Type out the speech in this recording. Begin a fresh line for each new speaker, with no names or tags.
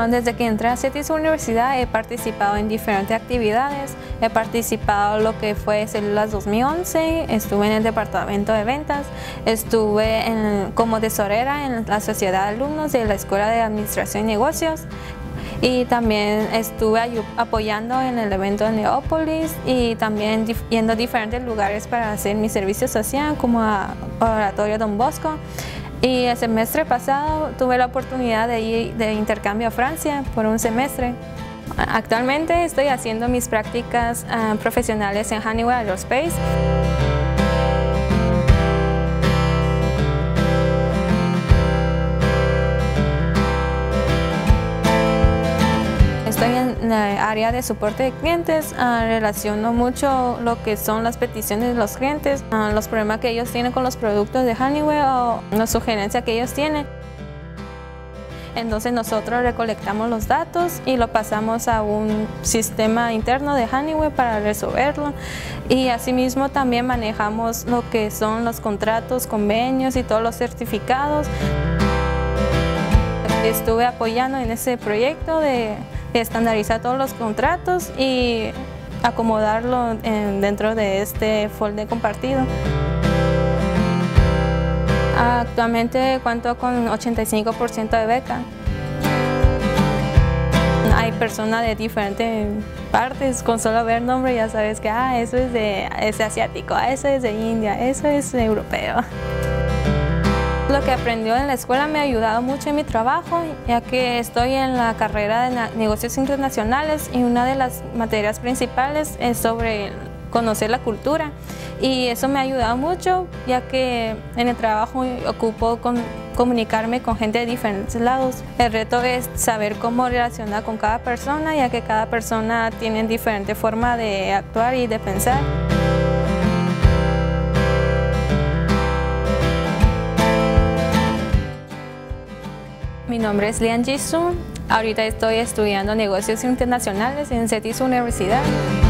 Desde que entré a CETIS Universidad he participado en diferentes actividades. He participado en lo que fue Células 2011, estuve en el departamento de ventas, estuve como tesorera en la sociedad de alumnos de la Escuela de Administración y Negocios, y también estuve apoyando en el evento de Neópolis y también yendo a diferentes lugares para hacer mi servicio social, como a Oratorio Don Bosco. Y el semestre pasado tuve la oportunidad de ir de intercambio a Francia por un semestre. Actualmente estoy haciendo mis prácticas profesionales en Honeywell Aerospace. Estoy en la área de soporte de clientes, relaciono mucho lo que son las peticiones de los clientes, los problemas que ellos tienen con los productos de Honeywell o las sugerencias que ellos tienen. Entonces nosotros recolectamos los datos y lo pasamos a un sistema interno de Honeywell para resolverlo, y asimismo también manejamos lo que son los contratos, convenios y todos los certificados. Estuve apoyando en ese proyecto de estandarizar todos los contratos y acomodarlo dentro de este folder compartido. Actualmente cuento con 85% de beca. Hay personas de diferentes partes, con solo ver el nombre ya sabes que eso es asiático, eso es de India, eso es europeo. Lo que aprendí en la escuela me ha ayudado mucho en mi trabajo, ya que estoy en la carrera de negocios internacionales y una de las materias principales es sobre conocer la cultura, y eso me ha ayudado mucho, ya que en el trabajo ocupo comunicarme con gente de diferentes lados. El reto es saber cómo relacionar con cada persona, ya que cada persona tiene diferente forma de actuar y de pensar. Mi nombre es Lian Jisoo. Ahorita estoy estudiando negocios internacionales en CETIS Universidad.